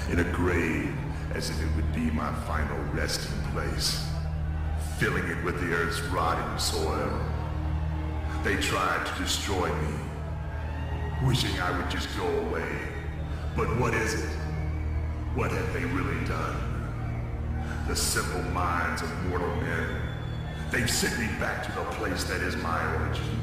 in a grave as if it would be my final resting place, filling it with the earth's rotting soil. They tried to destroy me, wishing I would just go away. But what is it? What have they really done? The simple minds of mortal men. They've sent me back to the place that is my origin.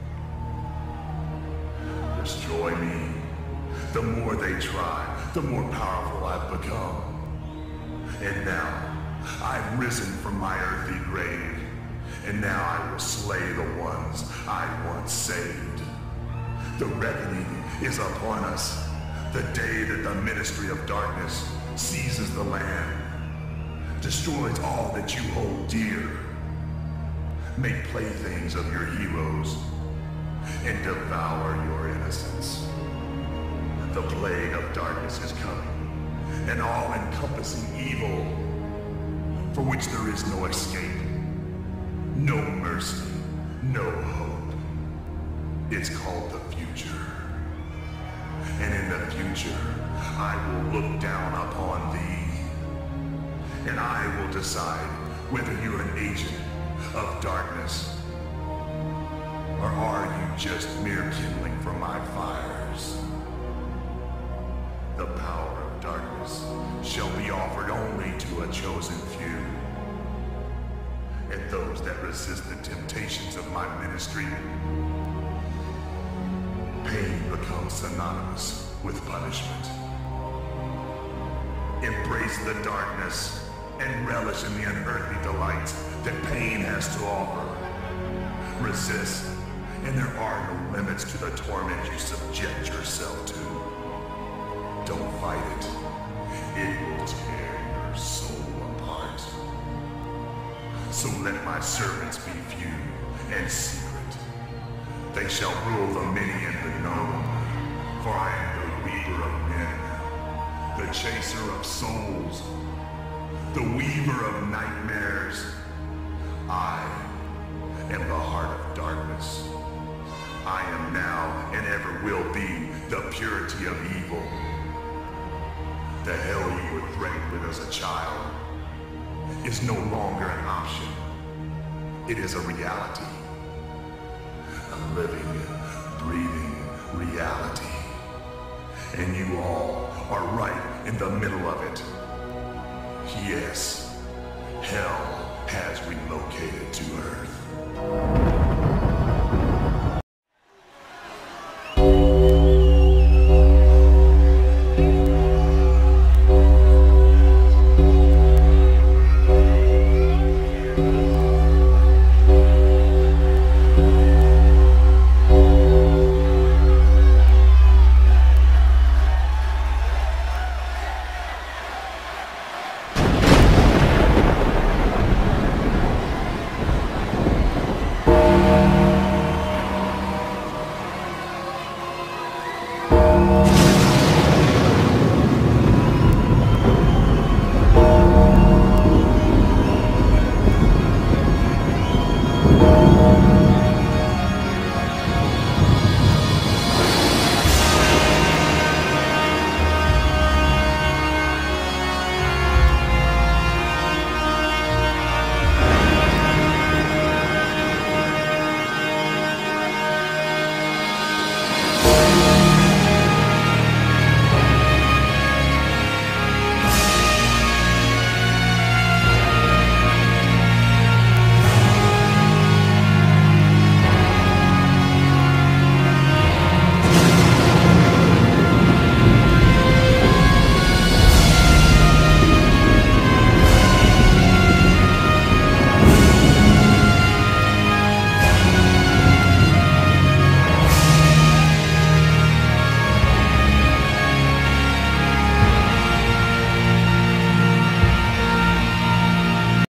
Destroy me. The more they try, the more powerful I've become. And now, I've risen from my earthly grave, and now I will slay the ones I once saved. The reckoning is upon us, the day that the Ministry of Darkness seizes the land, destroys all that you hold dear, make playthings of your heroes, and devour your innocence. The plague of darkness is coming, an all-encompassing evil for which there is no escape, no mercy, no hope. It's called the future. And in the future, I will look down upon thee, and I will decide whether you're an agent of darkness, or are you just mere kindling for my fires? The power of darkness shall be offered only to a chosen few. And those that resist the temptations of my ministry, pain becomes synonymous with punishment. Embrace the darkness and relish in the unearthly delights that pain has to offer. Resist, and there are no limits to the torment you subject yourself to. Don't fight it. It will tear your soul apart. So let my servants be few and secret. They shall rule the many and the known, for I am the weaver of men, the chaser of souls, the weaver of nightmares. I am the heart of darkness. I am now and ever will be the purity of evil. The hell you were threatened with as a child is no longer an option. It is a reality. A living, breathing reality. And you all are right in the middle of it. Yes, hell has relocated to Earth.